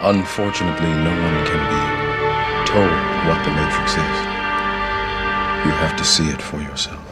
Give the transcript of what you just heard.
Unfortunately, no one can be told what the Matrix is. You have to see it for yourself.